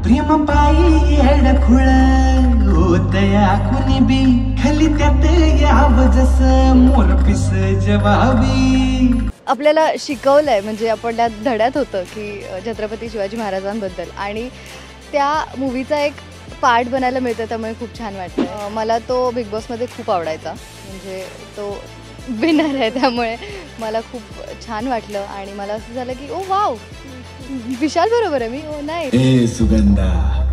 प्रेम पायी येडखुळ होतया कुणी बी खाली त्यात यावं जसं मोरपिस जवाबी. आपल्याला शिकवलंय म्हणजे आपण त्या धड्यात होतं की छत्रपती शिवाजी महाराजांबद्दल आणि त्या मूवीचा एक पार्ट बनायला मिळतं, त्यामुळे खूप छान वाटतं. मला तो बिग बॉसमध्ये खूप आवडायचा, म्हणजे तो विनर आहे त्यामुळे मला खूप छान वाटलं आणि मला असं झालं की ओ वाव विशाल बरोबर आहे मी. ओ नाही ए सुगंधा,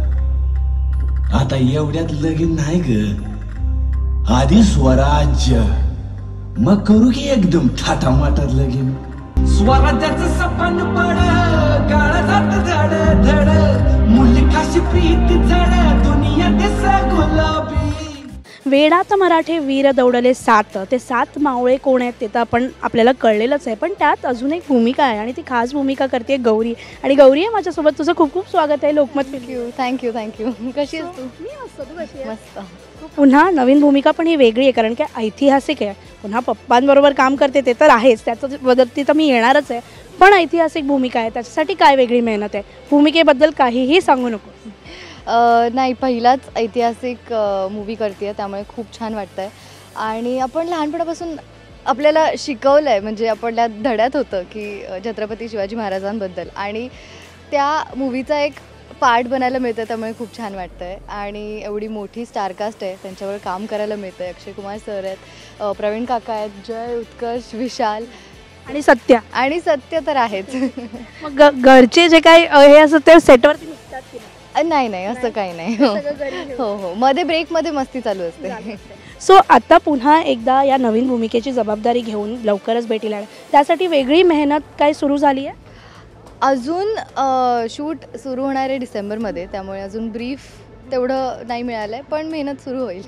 आता एवढ्यात लगीन नाही ग, आधी स्वराज्य मग करू की एकदम थाटामाटात लगीन. स्वराज्याचं सपन पड काळा जात धड धड मुलकाशी प्रीत जड दुनिया दिसा गुलाबी. वेडात मराठे वीर दौडले सात, ते सात मावळे कोण आहेत ते तर आपल्याला कळलेलंच आहे, पण त्यात अजून एक भूमिका आहे आणि ती खास भूमिका करते गौरी. आणि गौरी आहे माझ्यासोबत. तुझं खूप खूप स्वागत आहे लोकमत. थँक्यू. कशी आहेस तू? मी मस्त. तू कशी आहे? मस्त. पुन्हा नवीन भूमिका पण ही वेगळी आहे, कारण की ऐतिहासिक आहे. पुन्हा पप्पांबरोबर काम करते ते तर आहेच, त्याचं बदलती तर मी येणारच आहे, पण ऐतिहासिक भूमिका आहे. त्याच्यासाठी काय वेगळी मेहनत आहे? भूमिकेबद्दल काहीही सांगू नको. नाही, पहिलाच ऐतिहासिक मूवी करते आहे, त्यामुळे खूप छान वाटतं आहे. आणि आपण लहानपणापासून आपल्याला शिकवलं आहे, म्हणजे आपण त्या धड्यात होतं की छत्रपती शिवाजी महाराजांबद्दल आणि त्या मूवीचा एक पार्ट बनायला मिळतं, त्यामुळे खूप छान वाटतं आहे. आणि एवढी मोठी स्टारकास्ट आहे, त्यांच्यावर काम करायला मिळतं आहे. अक्षय कुमार सर आहेत, प्रवीण काका आहेत, जय, उत्कर्ष, विशाल आणि सत्य तर आहेच. मग घरचे जे काही हे असं ते सेटवरती निघतात की नाही असं काही नाही. हो मध्ये ब्रेकमध्ये मस्ती चालू असते. सो आता पुन्हा एकदा या नवीन भूमिकेची जबाबदारी घेऊन लवकरच भेटीला येणार, त्यासाठी वेगळी मेहनत काय सुरू झाली आहे? अजून शूट सुरू होणार आहे डिसेंबरमध्ये, त्यामुळे अजून ब्रीफ तेवढं नाही मिळालं आहे, पण मेहनत सुरू होईल.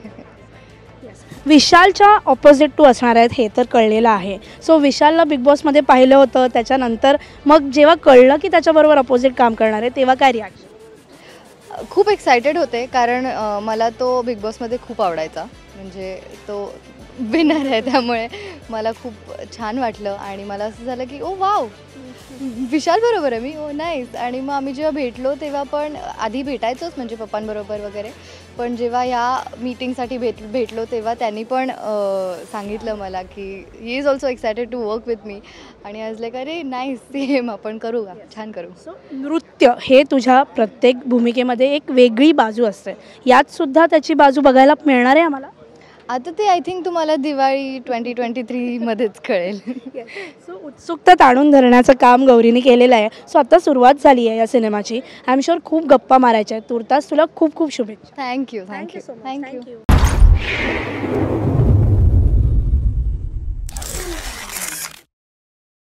विशालच्या ऑपोजिट टू असणार आहेत हे तर कळलेलं आहे. सो विशालला बिग बॉसमध्ये पाहिलं होतं, त्याच्यानंतर मग जेव्हा कळलं की त्याच्याबरोबर अपोजिट काम करणार आहे तेव्हा काय रिॲक्शन? खूप एक्सायटेड होते, कारण मला तो बिग बॉसमध्ये खूप आवडायचा, म्हणजे तो विनर आहे त्यामुळे मला खूप छान वाटलं आणि मला असं झालं की ओ वाव विशाल बरोबर आहे मी. ओ नाईस. आणि मग आम्ही जेव्हा भेटलो तेव्हा पण आधी भेटायचोच म्हणजे पप्पांबरोबर वगैरे, पण जेव्हा ह्या मीटिंगसाठी भेटलो तेव्हा त्यांनी पण सांगितलं मला की he is also excited to work with me. आणि आज लाईक अरे नाईस, सेम आपण करू का, छान करू. सो नृत्य हे तुझ्या प्रत्येक भूमिकेमध्ये एक वेगळी बाजू असते, यात सुद्धा त्याची बाजू बघायला मिळणार आहे आम्हाला. आता ते आय थिंक तुम्हाला दिवाळी 2023मध्येच कळेल. सो उत्सुकता ताणून धरण्याचं काम गौरीने केलेलं आहे. सो आता सुरुवात झाली आहे या सिनेमाची. आय एम शुअर खूप गप्पा मारायच्या आहेत. तुर्तास तुला खूप खूप शुभेच्छा. थँक्यू.